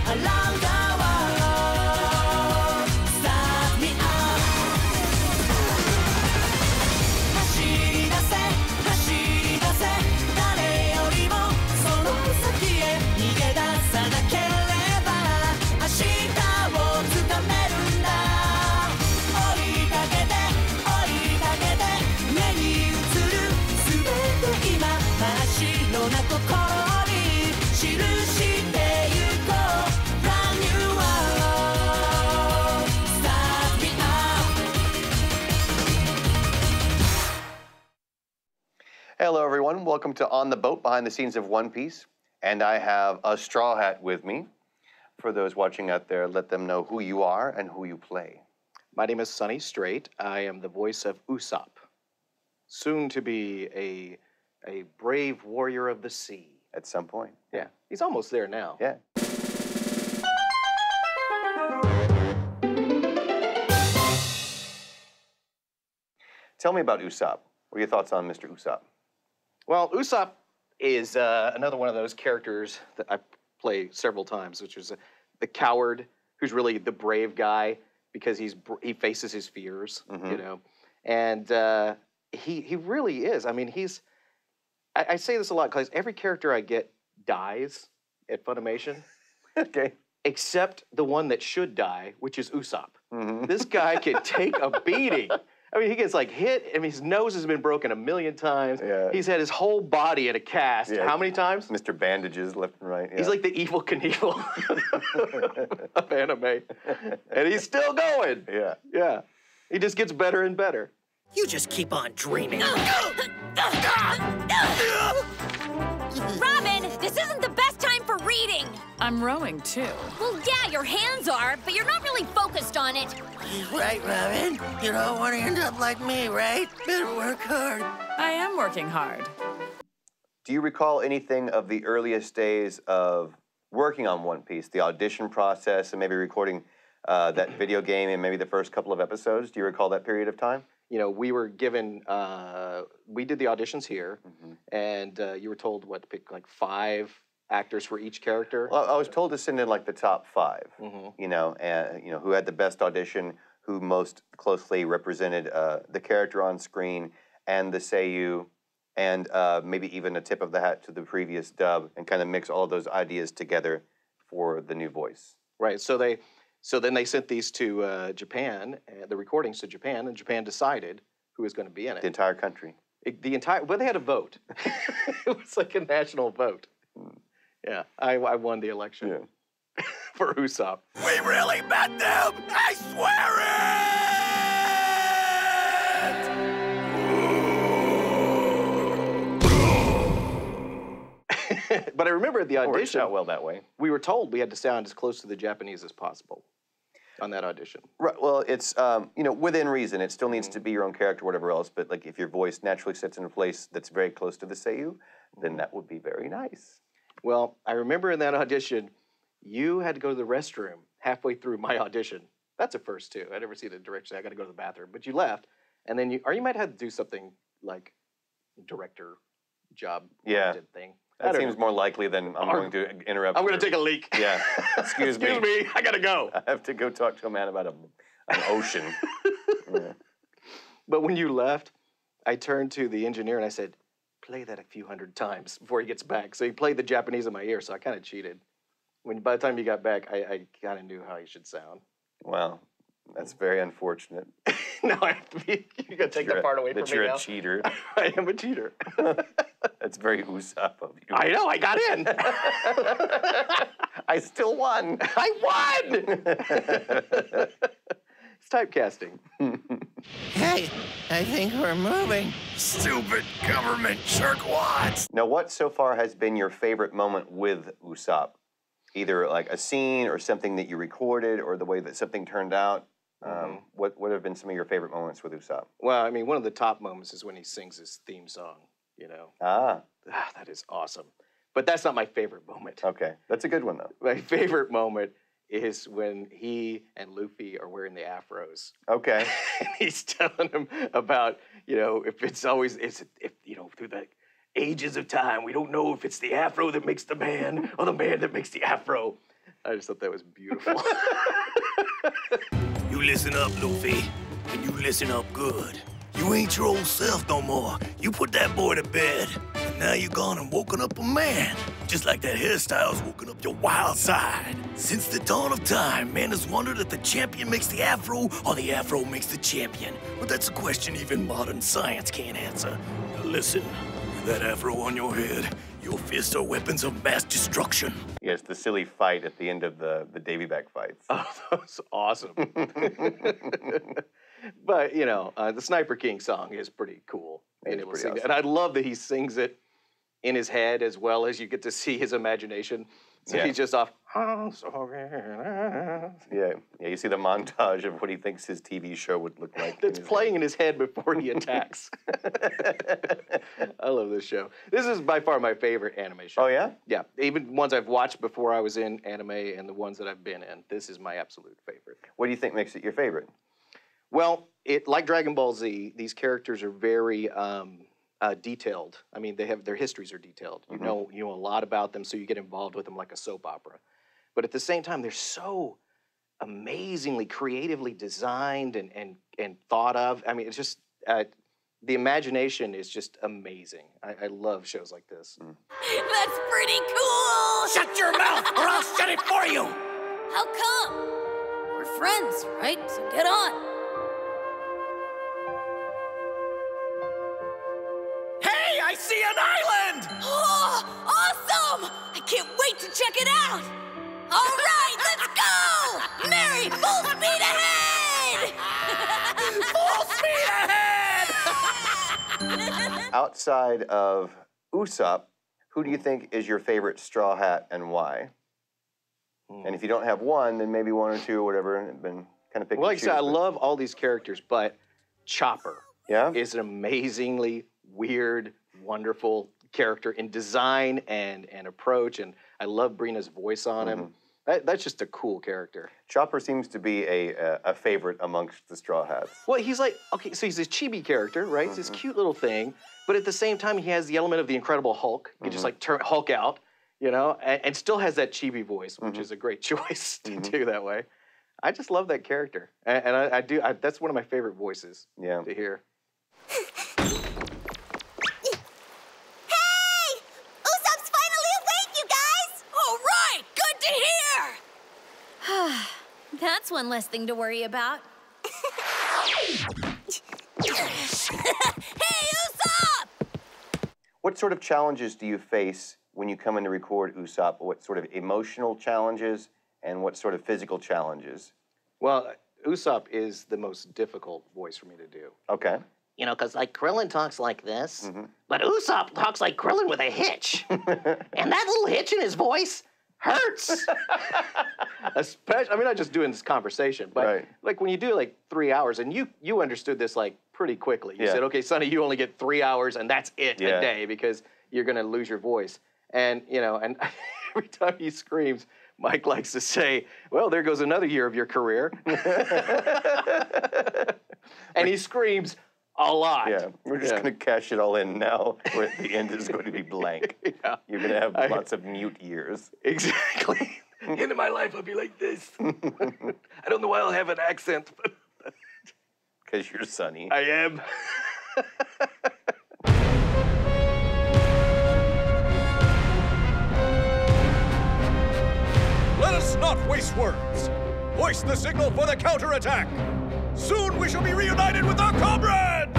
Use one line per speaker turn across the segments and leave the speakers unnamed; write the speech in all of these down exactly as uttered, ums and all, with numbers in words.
around the world. Start me up. 走り出せ走り出せ誰よりもその先へ逃げ出さなければ明日をつかめるんだ。追いかけて追いかけて目に映るすべて今真っ白な心に記してゆこう Brand new world Start me up.
Hello, everyone. Welcome to On the Boat, behind the scenes of One Piece. And I have a straw hat with me. For those watching out there, let them know who you are and who you play.
My name is Sonny Strait. I am the voice of Usopp, soon to be a, a brave warrior of the sea.
At some point.
Yeah, he's almost there now.
Yeah. Tell me about Usopp. What are your thoughts on Mister Usopp?
Well, Usopp is uh, another one of those characters that I play several times, which is uh, the coward who's really the brave guy because he's br- he faces his fears,
Mhm.
you know, and uh, he he really is. I mean, he's. I, I say this a lot because every character I get dies at Funimation,
Okay.
except the one that should die, which is Usopp.
Mhm.
This guy can take a beating. I mean, he gets like hit. I mean, his nose has been broken a million times.
Yeah.
He's had his whole body in a cast.
Yeah.
How many times?
Mister Bandages left and right.
He's
yeah.
like the evil Knievel of anime. And he's still going.
Yeah.
Yeah. He just gets better and better.
You just keep on dreaming.
Robin, this isn't the best time for reading.
I'm rowing too.
Well, yeah, your hands are, but you're not really focused on it.
He's right, Robin. You don't want to end up like me, right? Better work hard.
I am working hard.
Do you recall anything of the earliest days of working on One Piece, the audition process, and maybe recording uh, that video game and maybe the first couple of episodes? Do you recall that period of time?
You know, we were given, uh, we did the auditions here,
Mhm.
and uh, you were told what to pick, like five actors for each character.
Well, I was told to send in like the top five.
Mhm.
You know, and you know who had the best audition, who most closely represented uh, the character on screen and the seiyuu, and uh, maybe even a tip of the hat to the previous dub, and kind of mix all of those ideas together for the new voice.
Right. So they, so then they sent these to uh, Japan, uh, the recordings to Japan, and Japan decided who was going to be in it.
The entire country.
It- the entire, well, they had a vote. It was like a national vote. Yeah, I, I won the election
Yeah.
for Usopp.
We really met them! I swear it!
But I remember at the
Worked
audition,
out well that way.
we were told we had to sound as close to the Japanese as possible on that audition.
Right. Well, it's um, you know within reason. It still needs to be your own character, whatever else. But like if your voice naturally sits in a place that's very close to the seiyuu, then that would be very nice.
Well, I remember in that audition, you had to go to the restroom halfway through my audition. That's a first too. I never see the director say I got to go to the bathroom, but you left, and then you, or you might have to do something like director job
Yeah.
thing. I
That
don't
seems
know.
more likely than I'm
Or-
going to interrupt.
I'm going
your-
to take a leak.
Yeah. Excuse,
Excuse me, I gotta go.
I have to go talk to a man about a, an ocean. Yeah.
But when you left, I turned to the engineer and I said, play that a few hundred times before he gets back. So he played the Japanese in my ear, so I kind of cheated. When by the time you got back, I, I kind of knew how he should sound.
Well, that's very unfortunate.
No, I have to be, you're going to take
You're
that
a-
part away
that
from
you're
me
a
now.
cheater.
I am a cheater.
That's very Usopp of you.
I know, I got in.
I still won.
I won! It's typecasting.
Hey, I think we're moving. Stupid government jerkwads!
Now, what so far has been your favorite moment with Usopp? Either like a scene or something that you recorded or the way that something turned out? Um, what, what have been some of your favorite moments with Usopp?
Well, I mean, one of the top moments is when he sings his theme song, you know.
Ah,
Ah, that is awesome. But that's not my favorite moment.
okay. That's a good one, though.
My favorite moment is when he and Luffy are wearing the afros.
Okay.
And he's telling him about, you know, if it's always, it's, if, you know, through the ages of time, we don't know if it's the afro that makes the man or the man that makes the afro. I just thought that was beautiful.
You listen up, Luffy, and you listen up good. You ain't your old self no more. You put that boy to bed, and now you're gone and woken up a man. Just like that hairstyle's woken up your wild side. Since the dawn of time, man has wondered if the champion makes the afro or the afro makes the champion. But that's a question even modern science can't answer. Now listen, with that afro on your head, your fists are weapons of mass destruction.
Yes, the silly fight at the end of the, the Davy back fights.
Oh, that was awesome. But, you know, uh, the Sniper King song is pretty cool.
It
And,
is
it will
pretty
sing
awesome.
that. And I love that he sings it in his head as well as you get to see his imagination. So
Yeah.
he's just off. "I'm sorry."
Yeah, yeah. You see the montage of what he thinks his T V show would look like. in
That's
his
playing in his head before he attacks. I love this show. This is by far my favorite anime show.
Oh, yeah?
Yeah, even ones I've watched before I was in anime and the ones that I've been in. This is my absolute favorite.
What do you think makes it your favorite?
Well, it like Dragon Ball Z, these characters are very um, uh, detailed. I mean, they have their histories are detailed. You know, you know a lot about them, so you get involved with them like a soap opera. But at the same time, they're so amazingly creatively designed and and and thought of. I mean, it's just uh, the imagination is just amazing. I, I love shows like this.
That's pretty cool!
Shut your mouth, or I'll shut it for you!
How come? We're friends, right? So get on.
Hey, I see an island!
Oh, awesome! I can't wait to check it out! All right, let's go! Mary, full speed ahead!
Full speed ahead!
Outside of Usopp, who do you think is your favorite Straw Hat and why? And if you don't have one, then maybe one or two or whatever, and then kind of pick
Well,
and
like I said, I
choose, but-
love all these characters, but Chopper
Yeah?
is an amazingly weird, wonderful character in design and, and approach, and I love Brina's voice on him. That, that's just a cool character.
Chopper seems to be a, a, a favorite amongst the Straw Hats.
Well, he's like, okay, so he's this chibi character, right? He's this cute little thing, but at the same time, he has the element of the Incredible Hulk. He can just like turn Hulk out, you know, and, and still has that chibi voice, which is a great choice to do that way. I just love that character, and, and I, I do. I, that's one of my favorite voices
Yeah.
to hear.
Hey! Usopp's finally awake, you guys! All right, good to hear! That's one less thing to worry about. Hey, Usopp!
What sort of challenges do you face when you come in to record Usopp? What sort of emotional challenges and what sort of physical challenges?
Well, Usopp is the most difficult voice for me to do.
Okay.
You know, because like Krillin talks like this, but Usopp talks like Krillin with a hitch. And that little hitch in his voice hurts.
Especially, I mean, not just doing this conversation, but
Right.
like when you do like three hours, and you you understood this like pretty quickly. You
Yeah.
said, okay, Sonny, you only get three hours, and that's it
Yeah.
a day because you're gonna lose your voice. And you know, and every time he screams, Mike likes to say, "Well, there goes another year of your career." And he screams a lot.
Yeah, we're just
Yeah.
going to cash it all in now, where at the end is going to be blank.
Yeah.
You're going to have
I-
lots of mute years.
Exactly.
End of my life, I'll be like this. I don't know why I'll have an accent, but
Because you're Sonny.
I am.
Let us not waste words. Hoist the signal for the counterattack. Soon we shall be reunited with our comrades!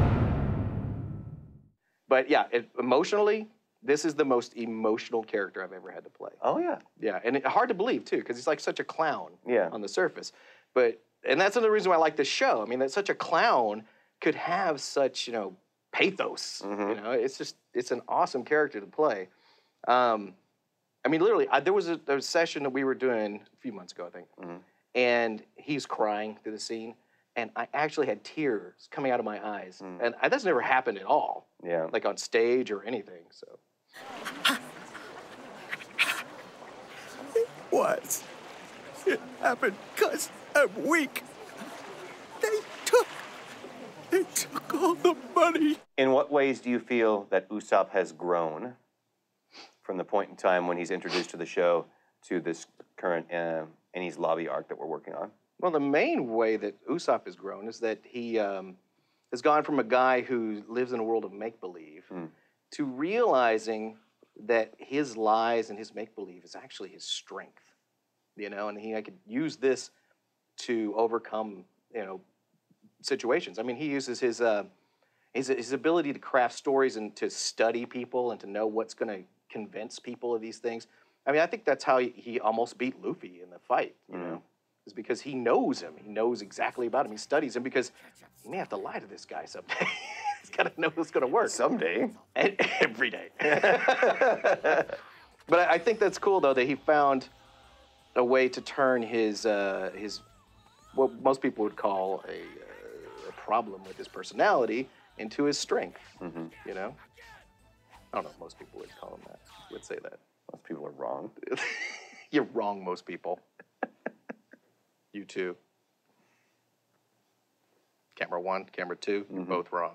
But yeah, it, emotionally, this is the most emotional character I've ever had to play.
Oh, yeah.
Yeah, and it, hard to believe too, because he's like such a clown
Yeah.
on the surface. But and that's another reason why I like this show. I mean, that such a clown could have such you know pathos. You know, it's just it's an awesome character to play. Um, I mean, literally, I, there was a, there was a session that we were doing a few months ago, I think, and he's crying through the scene, and I actually had tears coming out of my eyes, and I, that's never happened at all.
Yeah.
Like on stage or anything. So.
what? It happened because I'm weak. They took, they took all the money.
In what ways do you feel that Usopp has grown from the point in time when he's introduced to the show to this current uh, Enies Lobby arc that we're working on?
Well, the main way that Usopp has grown is that he um, has gone from a guy who lives in a world of make-believe
Mm.
to realizing that his lies and his make-believe is actually his strength, you know, and he I could use this to overcome, you know, situations. I mean, he uses his uh, his his ability to craft stories and to study people and to know what's going to convince people of these things. I mean, I think that's how he, he almost beat Luffy in the fight, you
Mm.
know, is because he knows him. He knows exactly about him. He studies him because you may have to lie to this guy someday. He's got to know what's going to work.
Someday.
And every day. But I, I think that's cool, though, that he found a way to turn his, uh, his what most people would call a, uh, a problem with his personality into his strength,
Mm-hmm.
you know? I don't know if most people would call him that, would say that.
Most people are wrong.
You're wrong, most people. You too. Camera one, camera two, you're
Mhm.
both wrong.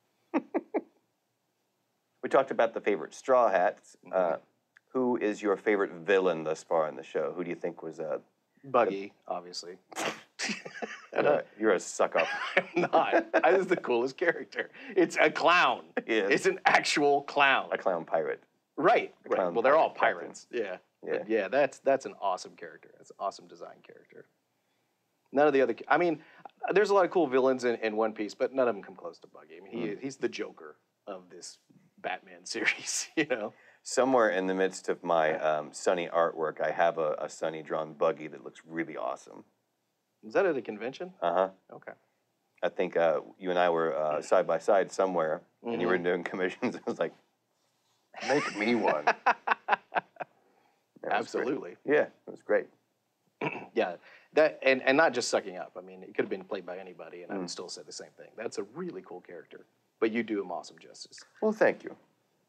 We talked about the favorite Straw Hats. Uh, who is your favorite villain thus far in the show? Who do you think was uh,
Buggy, obviously.
you're, a, you're a suck up?
I'm not. I is the coolest character. It's a clown.
Yes.
It's an actual clown.
A clown pirate.
Right.
A
right.
clown
Well, they're all
pirate
pirates. Yeah.
Yeah.
But yeah. That's that's an awesome character. That's an awesome design character. None of the other. I mean, there's a lot of cool villains in, in One Piece, but none of them come close to Buggy. I mean, he
Mm.
he's the Joker of this Batman series. You know.
Somewhere in the midst of my um, Sonny artwork, I have a, a Sonny drawn buggy that looks really awesome.
Was that at a convention?
Uh huh.
Okay.
I think uh, you and I were uh, side by side somewhere, and you were
Mhm.
doing commissions. I was like, make me one. That was great.
Absolutely.
Yeah, it was great.
Yeah. That and, and not just sucking up. I mean, it could have been played by anybody, and I
Mm.
would still say the same thing. That's a really cool character. But you do him awesome justice.
Well, thank you.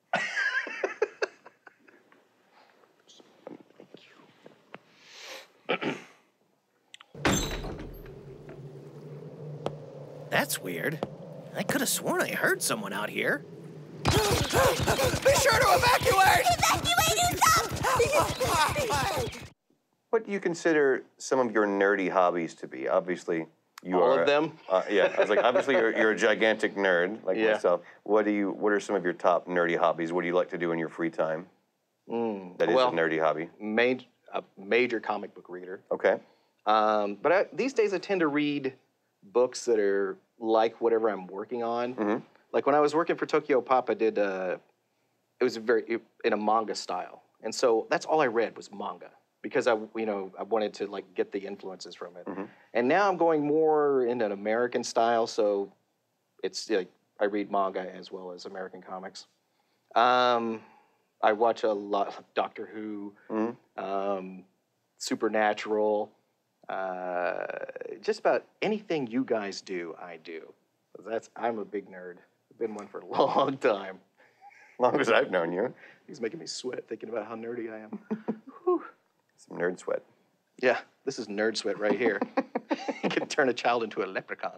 That's weird. I could have sworn I heard someone out here.
Be sure to evacuate! Evacuate, Usopp!
What do you consider some of your nerdy hobbies to be? Obviously, you
All
are.
of them?
Uh, yeah, I was like, obviously, you're, you're a gigantic nerd like
Yeah.
myself. What do you? What are some of your top nerdy hobbies? What do you like to do in your free time?
Mm.
That is
well,
a nerdy hobby.
ma- a major comic book reader.
Okay.
Um, but I, these days I tend to read books that are like whatever I'm working on.
Mm-hmm.
Like when I was working for Tokyo Pop, I did, uh, it was very, it, in a manga style. And so that's all I read was manga because I, you know, I wanted to like get the influences from it.
Mm-hmm.
And now I'm going more in an American style. So it's like, I read manga as well as American comics. Um, I watch a lot of Doctor Who,
Mm-hmm.
um, Supernatural, uh, just about anything you guys do, I do. That's I'm a big nerd. I've been one for a long time.
Long as I've known you,
He's making me sweat thinking about how nerdy I am.
some nerd sweat.
Yeah, this is nerd sweat right here. You can turn a child into a leprechaun.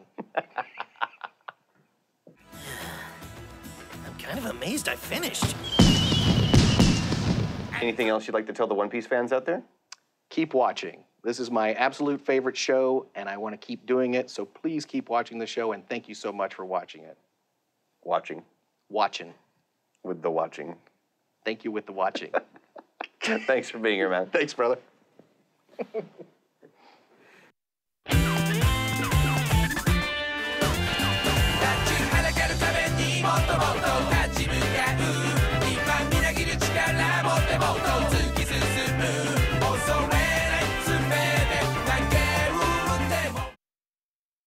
I'm kind of amazed I finished.
Anything else you'd like to tell the One Piece fans out there?
Keep watching. This is my absolute favorite show, and I want to keep doing it. So please keep watching the show, and thank you so much for watching it.
Watching.
Watching.
With the watching.
Thank you with the watching.
Thanks for being here, man.
Thanks, brother.